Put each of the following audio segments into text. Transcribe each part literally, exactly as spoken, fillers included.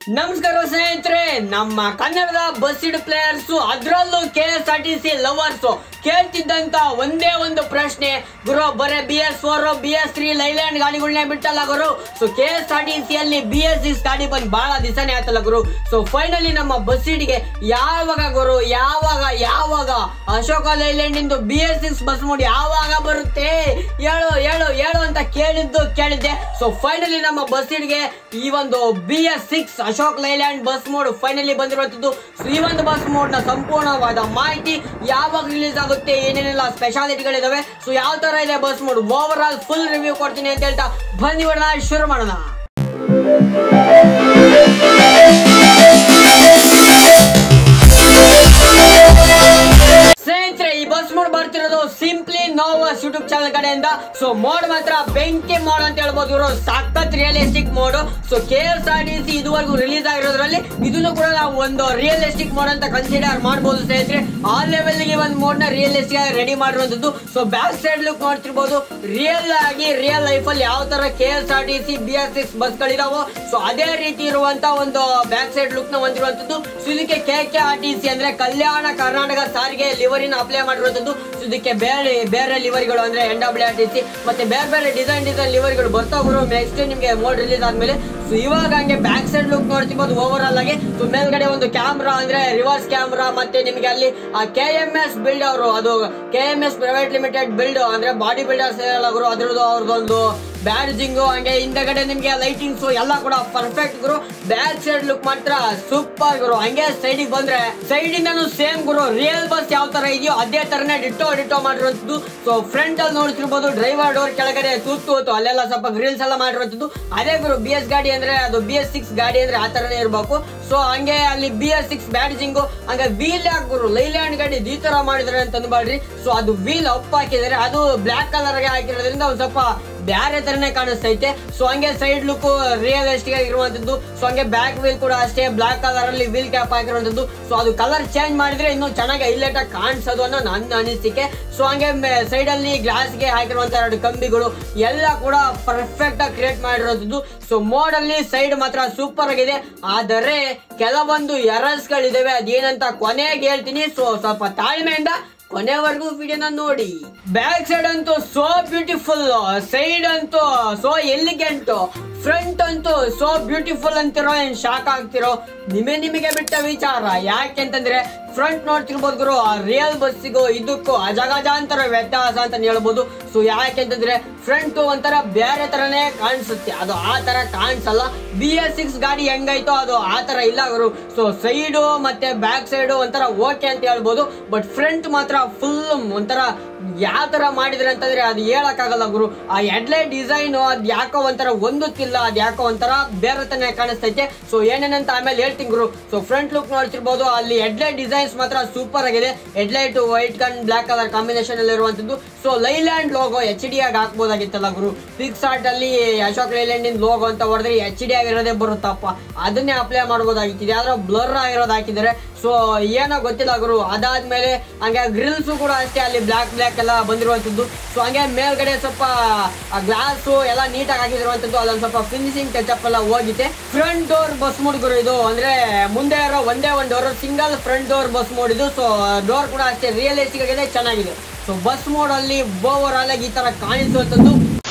ನಮಸ್ಕಾರ ಸ್ನೇಹಿತರೆ, ನಮ್ಮ ಕನ್ನಡದ ಬಸ್ ಇಡ್ ಪ್ಲೇಯರ್ಸ್ ಅದರಲ್ಲೂ K S R T C lovers ಕೇಳ್ತಿದ್ದಂತ ಒಂದೇ ಒಂದು ಪ್ರಶ್ನೆ, ಗುರು ಬರೇ B S four B S three Leyland ಗಾಡಿಗಳನ್ನೇ ಬಿಟ್ಟಲ್ಲ ಗುರು. So K S R T C ಅಲ್ಲಿ ಬಿ ಎಸ್ ಸಿಕ್ಸ್ ಗಾಡಿ ಬಂದು ಬಹಳ ದಿವಸನೇ ಆಯ್ತಲ್ಲ ಗುರು. ಸೊ ಫೈನಲಿ ನಮ್ಮ ಬಸ್ ಇಡ್ಗೆ ಯಾವಾಗ ಗುರು ಯಾವಾಗ ಯಾವಾಗ ಅಶೋಕ ಲೈಲ್ಯಾಂಡ್ ಇಂದು B S six bus mod ಯಾವಾಗ ಬರುತ್ತೆ ಹೇಳು ಹೇಳು ಹೇಳು ಅಂತ ಕೇಳಿದ್ದು ಕೇಳಿದ್ದೆ. ಸೊ ಫೈನಲಿ ನಮ್ಮ ಬಸ್ ಇಡ್ಗೆ ಈ ಒಂದು B S six Ashok Leyland bus mod finally ಬಂದಿರುವಂತದ್ದು. ಈ ಒಂದು ಬಸ್ ಮೋಡ್ ನ ಸಂಪೂರ್ಣವಾದ ಮಾಹಿತಿ ಯಾವಾಗ ರಿಲೀಸ್ ಆಗುತ್ತೆ, ಏನೇನೆಲ್ಲ ಸ್ಪೆಷಾಲಿಟಿಗಳಿದಾವೆ, ಸೊ ಯಾವ ತರ ಇದೆ bus mod, overall full review ಕೊಡ್ತೀನಿ ಅಂತ ಹೇಳ್ತಾ ಬನ್ನಿ ಬಿಡೋಣ, ಶುರು ಮಾಡೋಣ. ಸ್ನೇಹಿತರೆ, ಈ ಬಸ್ ಮೋಡ್ ಬರ್ತಿರೋದು ಸಿಂಪ್ಲಿ ನೋವಸ್ ಯೂಟ್ಯೂಬ್ ಚಾನಲ್ ಕಡೆಯಿಂದ. ಸೊ ಮೋಡ್ ಮಾತ್ರ ಬೆಂಕಿ ಮೋಡ್ ಅಂತ ಹೇಳ್ಬೋದು ಇವರು, ಸಖತ್ realistic mod. So K S R T C ಇದುವರೆಗೂ ರಿಲೀಸ್ ಆಗಿರೋದ್ರಲ್ಲಿ ಇದನ್ನು ಕೂಡ ನಾವು ಒಂದು ರಿಯಲಿಸ್ಟಿಕ್ ಮೋಡ್ ಅಂತ ಕನ್ಸಿಡರ್ ಮಾಡಬಹುದು ಸ್ನೇಹಿತರೆ. ಆ ಲೆವೆಲ್ ಗೆ ಒಂದು ಮೋಡ್ ನ ರಿಯಲಿಸ್ಟಿಕ್ ಆಗಿ ರೆಡಿ ಮಾಡಿರುವಂತದ್ದು. ಸೊ ಬ್ಯಾಕ್ ಸೈಡ್ ಲುಕ್ ನೋಡ್ತಿರ್ಬೋದು, ರಿಯಲ್ ಆಗಿ ರಿಯಲ್ ಲೈಫ್ ಅಲ್ಲಿ ಯಾವ ತರ K S R T C B S six bus ಗಳಿದಾವೋ ಸೊ ಅದೇ ರೀತಿ ಇರುವಂತ ಒಂದು ಬ್ಯಾಕ್ ಸೈಡ್ ಲುಕ್ ನ ಹೊಂದಿರುವಂತದ್ದು. ಸೊ ಇದಕ್ಕೆ K K R T C ಅಂದ್ರೆ ಕಲ್ಯಾಣ ಕರ್ನಾಟಕ ಸಾರಿಗೆ ಲಿವರಿನ ಅಪ್ಲೈ ಮಾಡಿರುವಂತದ್ದು. ಸೊ ಇದಕ್ಕೆ ಬೇರೆ ಬೇರೆ ಲಿವರಿಗಳು ಅಂದ್ರೆ N W R T C ಮತ್ತೆ ಬೇರೆ ಬೇರೆ ಡಿಸೈನ್ ಡಿಸೈನ್ ಲಿವರಿಗಳು ಬರ್ತಾವ್ರು ನೆಕ್ಸ್ಟ್ ನಿಮ್ಗೆ ಮೋಡ್ ರಿಲೀಸ್ ಆದ್ಮೇಲೆ. ಸೊ ಇವಾಗ ಹಂಗೆ ಬ್ಯಾಕ್ ಸೈಡ್ ಲುಕ್ ನೋಡ್ತಿರ್ಬೋದು ಓವರ್ ಆಲ್ ಆಗಿ. ಸೊ ಮೇಲ್ಗಡೆ ಒಂದು ಕ್ಯಾಮ್ರಾ ಅಂದ್ರೆ ರಿವರ್ಸ್ ಕ್ಯಾಮ್ರಾ, ಮತ್ತೆ ನಿಮ್ಗೆ ಅಲ್ಲಿ ಆ ಕೆ ಎಂ ಎಸ್ ಬಿಲ್ಡ್ ಅವರು, ಅದು K M S private limited build ಅಂದ್ರೆ ಬಾಡಿ ಬಿಲ್ಡರ್ಸ್ ಅವರು, ಅದ್ರದ್ದು ಅವ್ರದ್ದೊಂದು ಬ್ಯಾಡ್ಜಿಂಗು, ಹಂಗೆ ಹಿಂದಗಡೆ ನಿಮ್ಗೆ ಲೈಟಿಂಗ್ಸ್ ಎಲ್ಲ ಕೂಡ ಪರ್ಫೆಕ್ಟ್ ಗುರು. ಬ್ಯಾಕ್ ಸೈಡ್ ಲುಕ್ ಮಾತ್ರ ಸೂಪರ್ ಗುರು. ಹಂಗೆ ಸೈಡಿಗೆ ಬಂದ್ರೆ ಸೈಡಿಂದನು ಸೇಮ್ ಗುರು, ರಿಯಲ್ ಬಸ್ ಯಾವ ತರ ಇದೆಯೋ ಅದೇ ತರನೇ ಡಿಟೋ ಡಿಟೋ ಮಾಡಿರುವಂತದ್ದು. ಸೊ ಫ್ರಂಟ್ ಅಲ್ಲಿ ನೋಡ್ತಿರ್ಬೋದು ಡ್ರೈವರ್ ಡೋರ್ ಕೆಳಗಡೆ ತೂತು ತೂತು ಅಲ್ಲೆಲ್ಲ ಸ್ವಲ್ಪ ಗ್ರಿಲ್ಸ್ ಎಲ್ಲ ಮಾಡಿರುವಂತದ್ದು. ಅದೇ ಗುರು ಬಿ ಎಸ್ ಗಾಡಿ ಅಂದ್ರೆ ಅದು ಬಿ ಎಸ್ ಸಿಕ್ಸ್ ಗಾಡಿ ಅಂದ್ರೆ ಆ ತರನೇ ಇರ್ಬೇಕು. ಸೊ ಹಂಗೆ ಅಲ್ಲಿ ಬಿ ಎಸ್ ಸಿಕ್ಸ್ ಬ್ಯಾಡ್ಜಿಂಗು, ಹಂಗೆ ವೀಲ್ ಯಾಕೆ ಗುರು ಲೈಲ್ಯಾಂಡ್ ಗಾಡಿ ಈ ತರ ಮಾಡಿದ್ರೆ ಅಂತ ಅನ್ಬಾಡ್ರಿ. ಸೊ ಅದು ವೀಲ್ ಅಪ್ ಹಾಕಿದ್ರೆ ಅದು ಬ್ಲಾಕ್ ಕಲರ್ ಗೆ ಹಾಕಿರೋದ್ರಿಂದ ಒಂದ್ ಸ್ವಲ್ಪ ಬ್ಯಾರೆ ತರನೇ ಕಾಣಿಸ್ತೈತೆ. ಸೊ ಹಂಗೆ ಸೈಡ್ ಲುಕ್ ರಿಯಲಿಸ್ಟಿಕ್ ಆಗಿರುವಂತದ್ದು. ಸೊ ಹಂಗೆ ಬ್ಯಾಕ್ ವೀಲ್ ಕೂಡ ಅಷ್ಟೇ ಬ್ಲಾಕ್ ಕಲರ್ ಅಲ್ಲಿ ವೀಲ್ ಕ್ಯಾಪ್ ಹಾಕಿರುವಂತದ್ದು. ಸೊ ಅದು ಕಲರ್ ಚೇಂಜ್ ಮಾಡಿದ್ರೆ ಇನ್ನೂ ಚೆನ್ನಾಗಿ ಹೈಲೈಟ್ ಆಗಿ ಕಾಣಿಸೋದು ಅನ್ನೋ ನನ್ನ ಅನಿಸಿಕೆ. ಸೊ ಹಂಗೆ ಸೈಡ್ ಅಲ್ಲಿ ಗ್ಲಾಸ್ ಗೆ ಹಾಕಿರುವಂತ ಎರಡು ಕಂಬಿಗಳು ಎಲ್ಲ ಕೂಡ ಪರ್ಫೆಕ್ಟ್ ಆಗಿ ಕ್ರಿಯೇಟ್ ಮಾಡಿರುವಂತದ್ದು. ಸೊ ಮೋಡ್ ಅಲ್ಲಿ ಸೈಡ್ ಮಾತ್ರ ಸೂಪರ್ ಆಗಿದೆ, ಆದರೆ ಕೆಲವೊಂದು ಎರರ್ಸ್ ಗಳಿದಾವೆ, ಅದೇನಂತ ಕೊನೆಗೆ ಹೇಳ್ತೀನಿ. ಸೊ ಸ್ವಲ್ಪ ತಾಳ್ಮೆಯಿಂದ ಕೊನೆವರೆಗೂ ವಿಡಿಯೋನ ನೋಡಿ. ಬ್ಯಾಕ್ ಸೈಡ್ ಅಂತೂ ಸೋ ಬ್ಯೂಟಿಫುಲ್, ಸೈಡ್ ಅಂತೂ ಸೋ ಎಲಿಗೆಂಟ್, ಫ್ರಂಟ್ ಅಂತೂ ಸೋ ಬ್ಯೂಟಿಫುಲ್ ಅಂತಿರೋ ಏನ್ ಶಾಕ್ ಆಗ್ತಿರೋ ನಿಮೆ ನಿಮಗೆ ಬಿಟ್ಟ ವಿಚಾರ. ಯಾಕೆಂತಂದ್ರೆ ಫ್ರಂಟ್ ನೋಡ್ತಿರ್ಬೋದು ಗುರು, ಆ ರಿಯಲ್ ಬಸ್ಸಿಗೂ ಇದಕ್ಕೂ ಅಜಗಜಾಂತರ ವ್ಯತ್ಯಾಸ ಅಂತ ಹೇಳ್ಬೋದು. ಸೊ ಯಾಕೆಂತಂದ್ರೆ ಫ್ರಂಟ್ ಒಂಥರ ಬೇರೆ ತರನೇ ಕಾಣಿಸುತ್ತೆ, ಅದು ಆ ತರ ಕಾಣಿಸಲ್ಲ. ಬಿ ಎಸ್ ಸಿಕ್ಸ್ ಗಾಡಿ ಹೆಂಗೈತೋ ಅದು ಆ ತರ ಇಲ್ಲ ಗುರು. ಸೊ ಸೈಡು ಮತ್ತೆ ಬ್ಯಾಕ್ ಸೈಡು ಒಂಥರ ಓಕೆ ಅಂತ ಹೇಳ್ಬೋದು, ಬಟ್ ಫ್ರಂಟ್ ಮಾತ್ರ ಫುಲ್ ಒಂಥರ ಯಾವ ತರ ಮಾಡಿದ್ರೆ ಅಂತಂದ್ರೆ ಅದು ಹೇಳಕ್ ಆಗಲ್ಲ ಗುರು. ಆ ಹೆಡ್ಲೈಟ್ ಡಿಸೈನ್ ಅದ್ ಯಾಕೋ ಒಂಥರ ಹೊಂದುತ್ತಿಲ್ಲ, ಅದ್ ಯಾಕೋ ಒಂಥರ ಬೇರೆ ತನೇ ಕಾಣಿಸ್ತೈತೆ. ಸೊ ಏನೇನಂತ ಆಮೇಲೆ ಹೇಳ್ತೀನಿ ಗುರು. ಸೊ ಫ್ರಂಟ್ ಲುಕ್ ನೋಡ್ತಿರ್ಬೋದು, ಅಲ್ಲಿ ಹೆಡ್ಲೈಟ್ ಡಿಸೈನ್ಸ್ ಮಾತ್ರ ಸೂಪರ್ ಆಗಿದೆ. Headlight white and black colour combination ಅಲ್ಲಿ ಇರುವಂತದ್ದು. So Leyland logo H D ಆಗಿ ಹಾಕ್ಬೋದಾಗಿತ್ತಲ್ಲ ಗುರು. ಪಿಕ್ಸ್ ಆರ್ಟ್ ಅಲ್ಲಿ ಅಶೋಕ್ ಲೈಲ್ಯಾಂಡ್ ಇನ್ ಲೋಗೋ ಅಂತ ಹೊಡೆದ್ರೆ ಎಚ್ ಡಿ ಆಗಿರೋದೇ ಬರುತ್ತಪ್ಪ, ಅದನ್ನೇ ಅಪ್ಲೈ ಮಾಡ್ಬೋದಾಗಿತ್ತು. ಯಾವ್ದಾರ ಬ್ಲರ್ ಆಗಿರೋದು ಹಾಕಿದ್ರೆ ಸೊ ಏನೋ ಗೊತ್ತಿಲ್ಲ ಗುರು. ಅದಾದ್ಮೇಲೆ ಹಂಗೆ ಗ್ರಿಲ್ಸ್ ಕೂಡ ಅಷ್ಟೇ ಅಲ್ಲಿ ಬ್ಲಾಕ್ ಬ್ಲಾಕ್ ಎಲ್ಲ ಬಂದಿರುವಂತದ್ದು. ಸೊ ಹಂಗೆ ಮೇಲ್ಗಡೆ ಸ್ವಲ್ಪ ಗ್ಲಾಸ್ ಎಲ್ಲ ನೀಟಾಗಿ ಹಾಕಿದಿರುವಂತದ್ದು, ಅದೊಂದು ಸ್ವಲ್ಪ ಫಿನಿಶಿಂಗ್ ಟಚ್ ಅಪ್ ಎಲ್ಲ ಹೋಗಿದೆ. ಫ್ರಂಟ್ ಡೋರ್ ಬಸ್ ಮೋಡ್ ಗುರು ಇದು, ಅಂದ್ರೆ ಮುಂದೆ ಇರೋ ಒಂದೇ ಒಂದು door, single front door bus mod ಇದು. ಸೊ ಡೋರ್ ಕೂಡ ಅಷ್ಟೇ ರಿಯಲಿಸ್ಟಿಕ್ ಆಗಿದೆ, ಚೆನ್ನಾಗಿದೆ. ಸೊ ಬಸ್ ಮೋಡ್ ಅಲ್ಲಿ ಓವರ್ ಆಲ್ ಆಗಿ ಈ ತರ ಕಾಣಿಸುವಂತದ್ದು.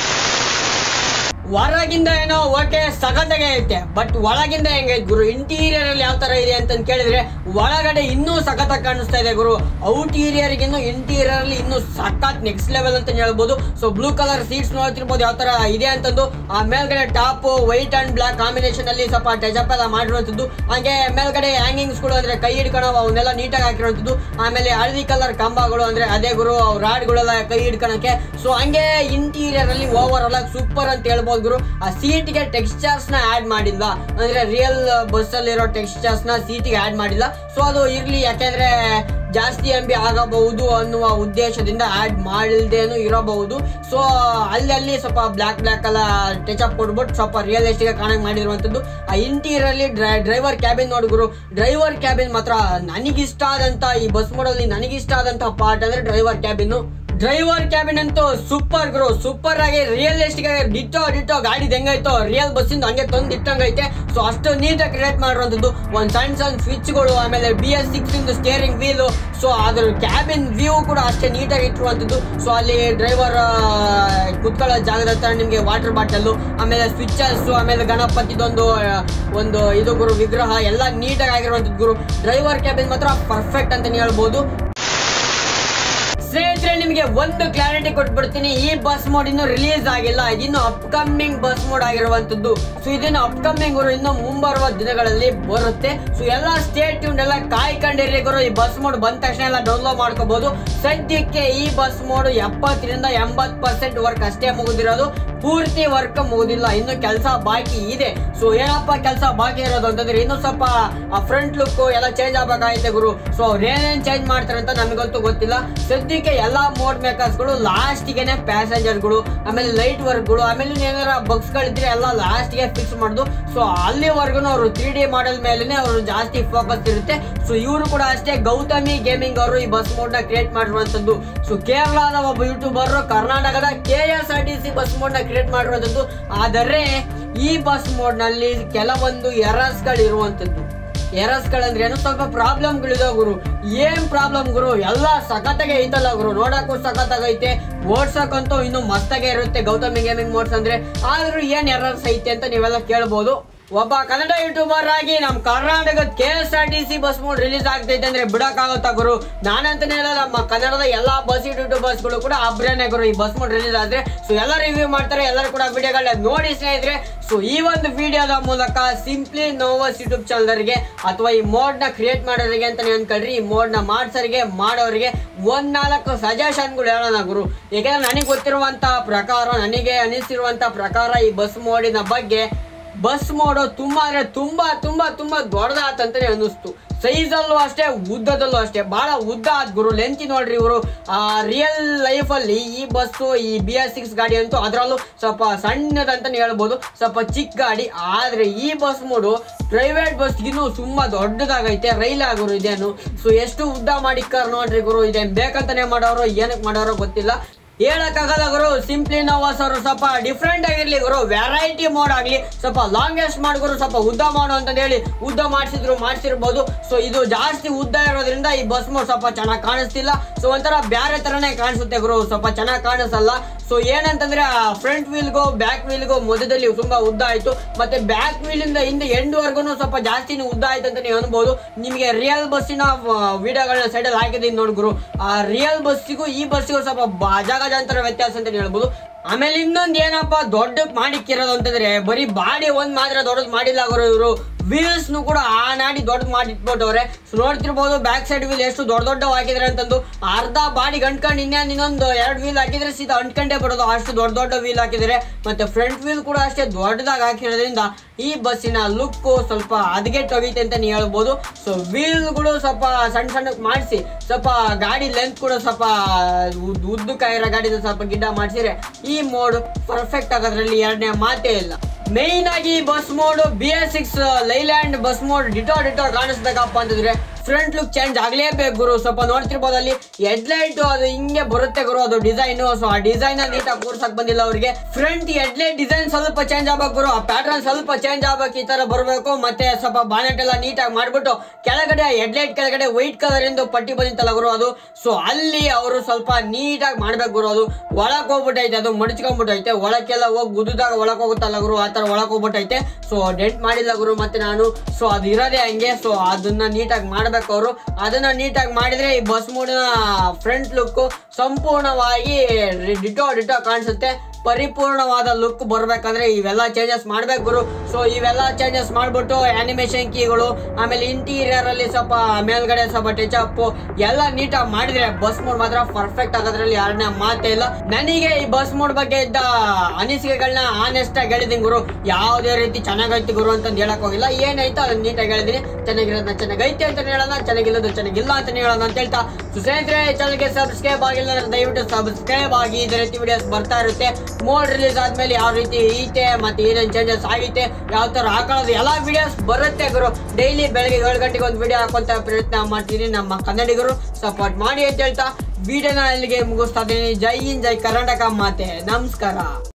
ಹೊರಗಿಂದ ಏನೋ ಓಕೆ ಸಖತ್ತಾಗೆ ಐತೆ, ಬಟ್ ಒಳಗಿಂದ ಹೆಂಗೈತೆ ಗುರು, ಇಂಟೀರಿಯರ್ ಅಲ್ಲಿ ಯಾವ ತರ ಇದೆ ಅಂತ ಕೇಳಿದ್ರೆ ಒಳಗಡೆ ಇನ್ನೂ ಸಖತ್ತಾಗಿ ಕಾಣಿಸ್ತಾ ಇದೆ ಗುರು. ಔಟೀರಿಯರ್ ಗಿನ್ನು ಇಂಟೀರಿಯರ್ ಅಲ್ಲಿ ಇನ್ನೂ ಸಖತ್ ನೆಕ್ಸ್ಟ್ ಲೆವೆಲ್ ಅಂತ ಹೇಳ್ಬೋದು. ಸೊ ಬ್ಲೂ ಕಲರ್ ಸೀಟ್ಸ್ ನೋಡ್ತಿರ್ಬೋದು ಯಾವ ತರ ಇದೆ ಅಂತಂದು. ಆ ಮೇಲ್ಗಡೆ top white and black combination ಅಲ್ಲಿ ಸ್ವಲ್ಪ ಟಚಪ್ ಎಲ್ಲ ಮಾಡಿರುವಂತದ್ದು. ಹಾಗೆ ಮೇಲ್ಗಡೆ ಹ್ಯಾಂಗಿಂಗ್ಸ್ ಗಳು ಅಂದ್ರೆ ಕೈ ಹಿಡ್ಕೊಳೋ ಅವನ್ನೆಲ್ಲ ನೀಟಾಗಿ ಹಾಕಿರುವಂತದ್ದು. ಆಮೇಲೆ ಹಳದಿ ಕಲರ್ ಕಂಬಗಳು ಅಂದ್ರೆ ಅದೇ ಗುರು ರಾಡ್ ಗಳೆಲ್ಲ ಕೈ ಹಿಡ್ಕೊಳಕ್ಕೆ. ಸೊ ಹಂಗೆ ಇಂಟೀರಿಯರ್ ಅಲ್ಲಿ ಓವರ್ ಆಲ್ ಸೂಪರ್ ಅಂತ ಹೇಳ್ಬೋದು ಗುರು. ಆ ಸೀಟ್ ಗೆ ಟೆಕ್ಸ್ಚರ್ಸ್ ನ ಆಡ್ ಮಾಡಿಲ್ಲ, ಅಂದ್ರೆ ರಿಯಲ್ ಬಸ್ ಅಲ್ಲಿರೋ ಟೆಕ್ಸ್ಚರ್ಸ್ ನ ಸೀಟ್ ಗೆ ಆಡ್ ಮಾಡಿಲ್ಲ. ಸೊ ಅದು ಇರ್ಲಿ, ಯಾಕೆಂದ್ರೆ ಜಾಸ್ತಿ ಎಂ ಬಿ ಆಗಬಹುದು ಅನ್ನುವ ಉದ್ದೇಶದಿಂದ ಆಡ್ ಮಾಡಿಲ್ದೇನು ಇರಬಹುದು. ಸೊ ಅಲ್ಲಿ ಸ್ವಲ್ಪ ಬ್ಲಾಕ್ ಬ್ಲಾಕ್ ಎಲ್ಲ ಟಚ್ ಅಪ್ ಕೊಡ್ಬಿಟ್ಟು ಸ್ವಲ್ಪ ರಿಯಲಿಸ್ಟಿಕ್ ಆಗಿ ಕಾಣಂಗ್ ಮಾಡಿರುವಂತದ್ದು. ಆ ಇಂಟೀರಿಯರ್ ಅಲ್ಲಿ ಡ್ರೈವರ್ ಕ್ಯಾಬಿನ್ ನೋಡಿ ಗುರು, ಡ್ರೈವರ್ ಕ್ಯಾಬಿನ್ ಮಾತ್ರ ನನಗಿಷ್ಟ ಆದಂತ ಈ ಬಸ್ ಮೋಡಲ್ಲಿ ನನಗಿಷ್ಟ ಆದಂತ ಪಾರ್ಟ್ ಅಂದ್ರೆ ಡ್ರೈವರ್ ಕ್ಯಾಬಿನ್. ಡ್ರೈವರ್ ಕ್ಯಾಬಿನ್ ಅಂತೂ ಸೂಪರ್ ಗುರು, ಸೂಪರ್ ಆಗಿ ರಿಯಲಿಸ್ಟಿಕ್ ಆಗಿ ಡಿಟೋ ಡಿಟೋ ಗಾಡಿ ಹೆಂಗೈತೋ ರಿಯಲ್ ಬಸ್ಸಿಂದ ಹಂಗೆ ತಂದು ಇಟ್ಟಂಗೈತೆ. ಸೊ ಅಷ್ಟು ನೀಟಾಗಿ ಕ್ರಿಯೇಟ್ ಮಾಡಿರುವಂತದ್ದು. ಒಂದ್ ಸಣ್ಣ ಸಣ್ಣ ಸ್ವಿಚ್ಗಳು, ಆಮೇಲೆ ಬಿ ಎಸ್ ಸಿಕ್ಸ್ ಇಂದು ಸ್ಟೇರಿಂಗ್ ವೀಲು, ಸೊ ಅದ್ರ ಕ್ಯಾಬಿನ್ ವ್ಯೂ ಕೂಡ ಅಷ್ಟೇ ನೀಟಾಗಿ ಇಟ್ಟಿರುವಂತದ್ದು. ಸೊ ಅಲ್ಲಿ ಡ್ರೈವರ್ ಕುತ್ಕೊಳ್ಳೋ ಜಾಗದ ಹತ್ರ ನಿಮ್ಗೆ ವಾಟರ್ ಬಾಟಲ್, ಆಮೇಲೆ ಸ್ವಿಚಸ್, ಆಮೇಲೆ ಗಣಪತಿದೊಂದು ಒಂದು ಇದು ಗುರು ವಿಗ್ರಹ ಎಲ್ಲ ನೀಟಾಗಿ ಆಗಿರುವಂತದ್ದು ಗುರು. ಡ್ರೈವರ್ ಕ್ಯಾಬಿನ್ ಮಾತ್ರ ಪರ್ಫೆಕ್ಟ್ ಅಂತಾನೆ ಹೇಳ್ಬೋದು. ಸ್ನೇಹಿತರೆ, ನಿಮಗೆ ಒಂದು ಕ್ಲಾರಿಟಿ ಕೊಟ್ಬಿಡ್ತೀನಿ, ಈ ಬಸ್ ಮೋಡ್ ಇನ್ನು ರಿಲೀಸ್ ಆಗಿಲ್ಲ, ಇದಿನ್ನು ಅಪ್ಕಮಿಂಗ್ ಬಸ್ ಮೋಡ್ ಆಗಿರುವಂತದ್ದು. ಸೊ ಇದನ್ನು ಅಪ್ಕಮಿಂಗ್ ಗುರು ಇನ್ನು ಮುಂಬರುವ ದಿನಗಳಲ್ಲಿ ಬರುತ್ತೆ. ಸೊ ಎಲ್ಲ ಸ್ಟೇಟ್ ಟ್ಯೂನ್ ಎಲ್ಲ ಕಾಯ್ಕೊಂಡಿರಿ ಗುರು. ಈ ಬಸ್ ಮೋಡ್ ಬಂದ ತಕ್ಷಣ ಎಲ್ಲ ಡೌನ್ಲೋಡ್ ಮಾಡ್ಕೋಬಹುದು. ಸದ್ಯಕ್ಕೆ ಈ ಬಸ್ ಮೋಡ್ ಎಪ್ಪತ್ತರಿಂದ ಎಂಬತ್ ಪರ್ಸೆಂಟ್ ವರ್ಕ್ ಅಷ್ಟೇ ಮುಗಿದಿರೋದು, ಪೂರ್ತಿ ವರ್ಕ್ ಮುಗುದಿಲ್ಲ, ಇನ್ನು ಕೆಲಸ ಬಾಕಿ ಇದೆ. ಸೊ ಏನಪ್ಪ ಕೆಲಸ ಬಾಕಿ ಇರೋದು ಅಂತಂದ್ರೆ, ಇನ್ನು ಸ್ವಲ್ಪ ಫ್ರಂಟ್ ಲುಕ್ ಎಲ್ಲ ಚೇಂಜ್ ಆಗ್ಬೇಕಾಗೈತೆ ಗುರು. ಸೊ ಅವ್ರು ಏನೇನ್ ಚೇಂಜ್ ಮಾಡ್ತಾರೆ ಅಂತ ನಮಗಂತೂ ಗೊತ್ತಿಲ್ಲ. ಸದ್ಯಕ್ಕೆ ಎಲ್ಲಾ ಮೋಡ್ ಮೇಕರ್ಸ್ ಗಳು ಲಾಸ್ಟ್ ಗೆ ಪ್ಯಾಸೆಂಜರ್ ಗಳು, ಆಮೇಲೆ ಲೈಟ್ ವರ್ಕ್ ಗಳು, ಆಮೇಲೆ ಏನಾರ ಬಗ್ಸ್ ಗಳಿದ್ರೆ ಎಲ್ಲ ಲಾಸ್ಟ್ ಗೆ ಫಿಕ್ಸ್ ಮಾಡುದು. ಸೊ ಅಲ್ಲಿವರೆಗೂ ಅವರು ತ್ರೀ ಡಿ ಮಾಡೆಲ್ ಮೇಲೆ ಅವರು ಜಾಸ್ತಿ ಫೋಕಸ್ ಇರುತ್ತೆ. ಸೊ ಇವರು ಕೂಡ ಅಷ್ಟೇ, ಗೌತಮಿ ಗೇಮಿಂಗ್ ಅವರು ಈ ಬಸ್ ಮೋಡ್ ನ ಕ್ರಿಯೇಟ್ ಮಾಡಿರುವಂತದ್ದು. ಸೊ ಕೇರಳದ ಒಬ್ಬ ಯೂಟ್ಯೂಬರ್ ಕರ್ನಾಟಕದ K S R T C bus mod ನ ಕ್ರಿಯೇಟ್ ಮಾಡಿರುವಂತದ್ದು. ಆದರೆ ಈ ಬಸ್ ಮೋಡ್ ನಲ್ಲಿ ಕೆಲವೊಂದು ಎರರ್ಸ್ ಗಳು ಇರುವಂತದ್ದು. ಎರರ್ಸ್ ಗಳಂದ್ರೆ ಏನು, ಸ್ವಲ್ಪ ಪ್ರಾಬ್ಲಮ್ ಗಳಿದಾವ ಗುರು. ಏನ್ ಪ್ರಾಬ್ಲಮ್ ಗುರು, ಎಲ್ಲ ಸಖತ್ತಾಗೆ ಐತಲ್ಲ ಗುರು, ನೋಡಕ್ಕೂ ಸಖತ್ತಾಗೈತೆ, ಓಡ್ಸಕ್ಕಂತೂ ಇನ್ನು ಮಸ್ತಾಗೆ ಇರುತ್ತೆ ಗೌತಮಿ ಗೇಮಿಂಗ್ ಮೋಡ್ಸ್ ಅಂದ್ರೆ. ಆದ್ರೂ ಏನ್ ಎರರ್ಸ್ ಐತೆ ಅಂತ ನೀವೆಲ್ಲ ಕೇಳ್ಬೋದು. ಒಬ್ಬ ಕನ್ನಡ ಯೂಟ್ಯೂಬರ್ ಆಗಿ ನಮ್ ಕರ್ನಾಟಕದ K S R T C bus mod release ಆಗ್ತೈತೆ ಅಂದ್ರೆ ಬಿಡಕ್ಕಾಗತ್ತಾ ಗುರು? ನಾನಂತಾನೆ ಹೇಳಲ್ಲ, ನಮ್ಮ ಕನ್ನಡದ ಎಲ್ಲಾ ಬಸ್ ಯೂಟ್ಯೂಬರ್ಸ್ ಗಳು ಕೂಡ ಅಬ್ರೇನೆ ಗುರು ಈ ಬಸ್ ಮೋಡ್ ರಿಲೀಸ್ ಆದ್ರೆ. ಸೊ ಎಲ್ಲ ರಿವ್ಯೂ ಮಾಡ್ತಾರೆ, ಎಲ್ಲರೂ ಕೂಡ ವಿಡಿಯೋಗಳನ್ನ ನೋಡಿ ಸ್ನೇಹಿತರೆ. ಸೊ ಈ ಒಂದು ವಿಡಿಯೋದ ಮೂಲಕ ಸಿಂಪ್ಲಿ ನೋವಸ್ ಯೂಟ್ಯೂಬ್ ಚಾನಲ್ಗೆ ಅಥವಾ ಈ ಮೋಡ್ ನ ಕ್ರಿಯೇಟ್ ಮಾಡೋರಿಗೆ ಅಂತಾನೆ ಅನ್ಕೊಳ್ರಿ, ಈ ಮೋಡ್ ನ ಮಾಡ್ಸೋರಿಗೆ ಮಾಡೋರಿಗೆ ಒಂದ್ ನಾಲ್ಕು ಸಜೆಷನ್ಗಳು ಹೇಳೋಣ ಗುರು. ಯಾಕಂದ್ರೆ ನನಗೆ ಗೊತ್ತಿರುವಂತ ಪ್ರಕಾರ, ನನಗೆ ಅನಿಸಿರುವಂತ ಪ್ರಕಾರ ಈ ಬಸ್ ಮೋಡಿನ ಬಗ್ಗೆ, ಬಸ್ ಮೋಡ್ ತುಂಬಾ ಅಂದ್ರೆ ತುಂಬಾ ತುಂಬಾ ತುಂಬಾ ದೊಡ್ಡದಾತಂತಾನೆ ಅನ್ನಿಸ್ತು. ಸೈಜ್ ಅಲ್ಲೂ ಅಷ್ಟೇ, ಉದ್ದದಲ್ಲೂ ಅಷ್ಟೇ, ಬಹಳ ಉದ್ದ ಆದ್ ಗುರು. ಲೆಂತಿ ನೋಡ್ರಿ ಇವರು ಆ ರಿಯಲ್ ಲೈಫ್ ಅಲ್ಲಿ ಈ ಬಸ್, ಈ ಬಿ ಎಸ್ ಸಿಕ್ಸ್ ಗಾಡಿ ಅಂತೂ ಅದರಲ್ಲೂ ಸ್ವಲ್ಪ ಸಣ್ಣದಂತಾನೆ ಹೇಳ್ಬೋದು, ಸ್ವಲ್ಪ ಚಿಕ್ಕ ಗಾಡಿ. ಆದ್ರೆ ಈ ಬಸ್ ಮೋಡು ಪ್ರೈವೇಟ್ ಬಸ್ಗಿನ್ನು ತುಂಬಾ ದೊಡ್ಡದಾಗೈತೆ, ರೈಲ್ ಆಗೋರು ಇದೇನು. ಸೊ ಎಷ್ಟು ಉದ್ದ ಮಾಡಿಕ್ಕಾರ ನೋಡ್ರಿ ಗುರು. ಇದೇನ್ ಬೇಕಂತಾನೆ ಮಾಡೋರು, ಏನಕ್ಕೆ ಮಾಡೋರೋ ಗೊತ್ತಿಲ್ಲ, ಹೇಳಕ್ಕಾಗಲ್ಲ ಗುರು. ಸಿಂಪ್ಲಿ ನೋವಸ್ ಅವರು ಸ್ವಲ್ಪ ಡಿಫ್ರೆಂಟ್ ಆಗಿರ್ಲಿ ಗುರು, ವೆರೈಟಿ ಮೋಡ್ ಆಗ್ಲಿ, ಸ್ವಲ್ಪ ಲಾಂಗೆಸ್ಟ್ ಮಾಡ್ ಗುರು, ಸ್ವಲ್ಪ ಉದ್ದ ಮಾಡು ಅಂತ ಹೇಳಿ ಉದ್ದ ಮಾಡಿಸಿದ್ರು ಮಾಡಿಸಿರ್ಬೋದು. ಸೊ ಇದು ಜಾಸ್ತಿ ಉದ್ದ ಇರೋದ್ರಿಂದ ಈ ಬಸ್ ಮೋಡ್ ಸ್ವಲ್ಪ ಚೆನ್ನಾಗಿ ಕಾಣಿಸ್ತಿಲ್ಲ. ಸೊ ಒಂಥರ ಬ್ಯಾರೆ ತರನೇ ಕಾಣಿಸುತ್ತೆ ಗುರು, ಸ್ವಲ್ಪ ಚೆನ್ನಾಗಿ ಕಾಣಿಸಲ್ಲ. ಸೊ ಏನಂತಂದ್ರೆ ಫ್ರಂಟ್ ವೀಲ್ಗೂ ಬ್ಯಾಕ್ ವೀಲ್ಗೂ ಮಧ್ಯದಲ್ಲಿ ತುಂಬಾ ಉದ್ದ ಆಯ್ತು, ಮತ್ತೆ ಬ್ಯಾಕ್ ವೀಲ್ ಇಂದ ಹಿಂದೆ ಎಂಡ್ ವರ್ಗು ಸ್ವಲ್ಪ ಜಾಸ್ತಿನೇ ಉದ್ದ ಆಯ್ತು ಅಂತ ನೀವು ಅನ್ಬೋದು. ನಿಮಗೆ ರಿಯಲ್ ಬಸ್ಸಿನ ವಿಡಿಯೋಗಳನ್ನ ಸೈಡಲ್ಲಿ ಹಾಕಿದೀನಿ ನೋಡಿ ಗುರು. ಆ ರಿಯಲ್ ಬಸ್ಸಿಗೂ ಈ ಬಸ್ಸಿಗೂ ಸ್ವಲ್ಪ ಜಾಗಜಾಂತರ ವ್ಯತ್ಯಾಸ ಅಂತ ಹೇಳ್ಬೋದು. ಆಮೇಲೆ ಇನ್ನೊಂದು ಏನಪ್ಪಾ ದೊಡ್ಡ ಮಾಡಿಕ್ಕಿರೋದು ಅಂತಂದ್ರೆ, ಬರೀ ಬಾಡಿ ಒಂದ್ ಮಾತ್ರ ದೊಡ್ಡದು ಮಾಡಿಲ್ಲ ಗುರು ಇವರು, ವೀಲ್ಸ್ ನು ಕೂಡ ಆ ನಾಡಿ ದೊಡ್ಡ ಮಾಡಿ ಇಟ್ಬಿಟ್ಟವ್ರೆ. ನೋಡ್ತಿರ್ಬೋದು ಬ್ಯಾಕ್ ಸೈಡ್ ವೀಲ್ ಎಷ್ಟು ದೊಡ್ಡ ದೊಡ್ಡ ಹಾಕಿದ್ರೆ ಅಂತಂದು. ಅರ್ಧ ಬಾಡಿ ಗಂಟ್ಕೊಂಡು ಇನ್ನೇನು ಇನ್ನೊಂದು ಎರಡು ವೀಲ್ ಹಾಕಿದ್ರೆ ಸೀದಾ ಅಂಟ್ಕೊಂಡೇ ಬರೋದು, ಅಷ್ಟು ದೊಡ್ಡ ದೊಡ್ಡ ವೀಲ್ ಹಾಕಿದ್ರೆ. ಮತ್ತೆ ಫ್ರಂಟ್ ವೀಲ್ ಕೂಡ ಅಷ್ಟೇ ದೊಡ್ಡದಾಗಿ ಹಾಕಿರೋದ್ರಿಂದ ಈ ಬಸ್ಸಿನ ಲುಕ್ ಸ್ವಲ್ಪ ಹದಗೆಟ್ಟೋಗೈತೆ ಅಂತಾನೆ ಹೇಳ್ಬೋದು. ಸೊ ವೀಲ್ಗಳು ಸ್ವಲ್ಪ ಸಣ್ಣ ಸಣ್ಣಕ್ಕೆ ಮಾಡಿಸಿ, ಸ್ವಲ್ಪ ಗಾಡಿ ಲೆಂತ್ ಕೂಡ ಸ್ವಲ್ಪ ಉದ್ದಕ್ಕಾಗಿರೋ ಗಾಡಿ ಸ್ವಲ್ಪ ಗಿಡ್ಡ ಮಾಡಿಸಿದ್ರೆ ಈ ಮೋಡ್ ಪರ್ಫೆಕ್ಟ್ ಆಗೋದ್ರಲ್ಲಿ ಎರಡನೇ ಮಾತೇ ಇಲ್ಲ. ಮೇನ್ ಆಗಿ bus mod B S six Leyland bus mod ditto ditto ಕಾಣಿಸ್ಬೇಕಪ್ಪ ಅಂತಂದ್ರೆ ಫ್ರಂಟ್ ಲುಕ್ ಚೇಂಜ್ ಆಗ್ಲೇಬೇಕು ಗುರು. ಸ್ವಲ್ಪ ನೋಡ್ತಿರ್ಬೋದು ಅಲ್ಲಿ ಹೆಡ್ ಲೈಟ್ ಅದು ಹಿಂಗೆ ಬರುತ್ತೆ ಗುರು, ಅದು ಡಿಸೈನ್. ಸೊ ಆ ಡಿಸೈನ್ ನೀಟಾಗಿ ಕೂರ್ಸಕ್ ಬಂದಿಲ್ಲ ಅವ್ರಿಗೆ. ಫ್ರಂಟ್ ಹೆಡ್ ಲೈಟ್ ಡಿಸೈನ್ ಸ್ವಲ್ಪ ಚೇಂಜ್ ಆಗ್ಬೇಕು ಗುರು, ಆ ಪ್ಯಾಟರ್ನ್ ಸ್ವಲ್ಪ ಚೇಂಜ್ ಆಗ್ಬೇಕು, ಈ ತರ ಬರಬೇಕು. ಮತ್ತೆ ಸ್ವಲ್ಪ ಬಾನೆಟ್ ಎಲ್ಲ ನೀಟಾಗಿ ಮಾಡ್ಬಿಟ್ಟು ಕೆಳಗಡೆ ಹೆಡ್ ಲೈಟ್ ಕೆಳಗಡೆ ವೈಟ್ ಕಲರ್ ಇಂದು ಪಟ್ಟಿ ಬಂದಿತ್ತಲ್ಲ ಗುರು ಅದು. ಸೊ ಅಲ್ಲಿ ಅವರು ಸ್ವಲ್ಪ ನೀಟಾಗಿ ಮಾಡ್ಬೇಕು ಗುರು. ಅದು ಒಳಕ್ ಹೋಗ್ಬಿಟ್ಟೈತೆ, ಅದು ಮಡಚ್ಕೊಂಡ್ಬಿಟ್ಟೈತೆ, ಒಳಕ್ಕೆಲ್ಲ ಹೋಗಿ ಗುದ್ದಾಗ ಒಳಕ್ ಹೋಗುತ್ತಲ್ಲ ಗುರು, ಆ ತರ ಒಳಕ್ ಹೋಗ್ಬಿಟ್ಟೈತೆ. ಸೊ ಡೆಂಟ್ ಮಾಡಿಲ್ಲ ಗುರು ಮತ್ತೆ ನಾನು. ಸೊ ಅದು ಇರೋದೇ ಹಂಗೆ. ಸೊ ಅದನ್ನ ನೀಟಾಗಿ ಮಾಡ್ಬೇಕು ಅವರು. ಅದನ್ನ ನೀಟಾಗಿ ಮಾಡಿದ್ರೆ ಈ ಬಸ್ ಮೋಡ್ನ ಫ್ರಂಟ್ ಲುಕ್ ಸಂಪೂರ್ಣವಾಗಿ ಡಿಟೋ ಡಿಟೋ ಕಾಣಿಸುತ್ತೆ. ಪರಿಪೂರ್ಣವಾದ ಲುಕ್ ಬರ್ಬೇಕಂದ್ರೆ ಇವೆಲ್ಲ ಚೇಂಜಸ್ ಮಾಡ್ಬೇಕು ಗುರು. ಸೊ ಇವೆಲ್ಲ ಚೇಂಜಸ್ ಮಾಡ್ಬಿಟ್ಟು ಆನಿಮೇಷನ್ ಕೀಗಳು, ಆಮೇಲೆ ಇಂಟೀರಿಯರ್ ಅಲ್ಲಿ ಸ್ವಲ್ಪ ಮೇಲ್ಗಡೆ ಸ್ವಲ್ಪ ಟಚ್ ಅಪ್ ಎಲ್ಲ ನೀಟಾಗಿ ಮಾಡಿದ್ರೆ ಬಸ್ ಮೋಡ್ ಮಾತ್ರ ಪರ್ಫೆಕ್ಟ್ ಆಗೋದ್ರಲ್ಲಿ ಎರಡನೇ ಮಾತೇ ಇಲ್ಲ. ನನಗೆ ಈ ಬಸ್ ಮೋಡ್ ಬಗ್ಗೆ ಇದ್ದ ಅನಿಸಿಕೆಗಳನ್ನ ಆನೆಸ್ಟ್ ಆಗಿ ಹೇಳಿದೀನಿ ಗುರು. ಯಾವುದೇ ರೀತಿ ಚೆನ್ನಾಗೈತಿ ಗುರು ಅಂತ ಹೇಳಕ್ ಹೋಗಿಲ್ಲ, ಏನಾಯ್ತು ಅದನ್ನ ನೀಟಾಗಿ ಹೇಳಿದೀನಿ. ಚೆನ್ನಾಗಿರೋದನ್ನ ಚೆನ್ನಾಗೈತೆ ಅಂತ ಹೇಳೋಣ, ಚೆನ್ನಾಗಿಲ್ಲದ ಚೆನ್ನಾಗಿಲ್ಲ ಅಂತ ಹೇಳೋಣ ಅಂತ ಹೇಳ್ತಾ, ಸ್ನೇಹಿತರೆ ಚಾನಲ್ಗೆ ಸಬ್ಸ್ಕ್ರೈಬ್ ಆಗಿಲ್ಲ ಅಂದ್ರೆ ದಯವಿಟ್ಟು ಸಬ್ಸ್ಕ್ರೈಬ್ ಆಗಿ. ಇದೇ ರೀತಿ ವಿಡಿಯೋಸ್ ಬರ್ತಾ ಇರುತ್ತೆ. ಮೋಡ್ ರಿಲೀಸ್ ಆದ್ಮೇಲೆ ಯಾವ ರೀತಿ ಐತೆ ಮತ್ತೆ ಏನೇನು ಚೇಂಜಸ್ ಆಗೈತೆ, ಯಾವ ತರ ಹಾಕೊಳ್ಳೋದು ಎಲ್ಲ ವಿಡಿಯೋಸ್ ಬರುತ್ತೆ ಗುರು. ಡೈಲಿ ಬೆಳಗ್ಗೆ ಏಳು ಗಂಟೆಗೆ ಒಂದು ವಿಡಿಯೋ ಹಾಕುವಂತ ಪ್ರಯತ್ನ ಮಾಡ್ತೀನಿ. ನಮ್ಮ ಕನ್ನಡಿಗರು ಸಪೋರ್ಟ್ ಮಾಡಿ ಅಂತ ಹೇಳ್ತಾ ವಿಡಿಯೋನ ಇಲ್ಲಿಗೆ ಮುಗಿಸ್ತಾ ಇದ್ದೀನಿ. ಜೈ ಹಿಂದ್, ಜೈ ಕರ್ನಾಟಕ ಮಾತೆ. ನಮಸ್ಕಾರ.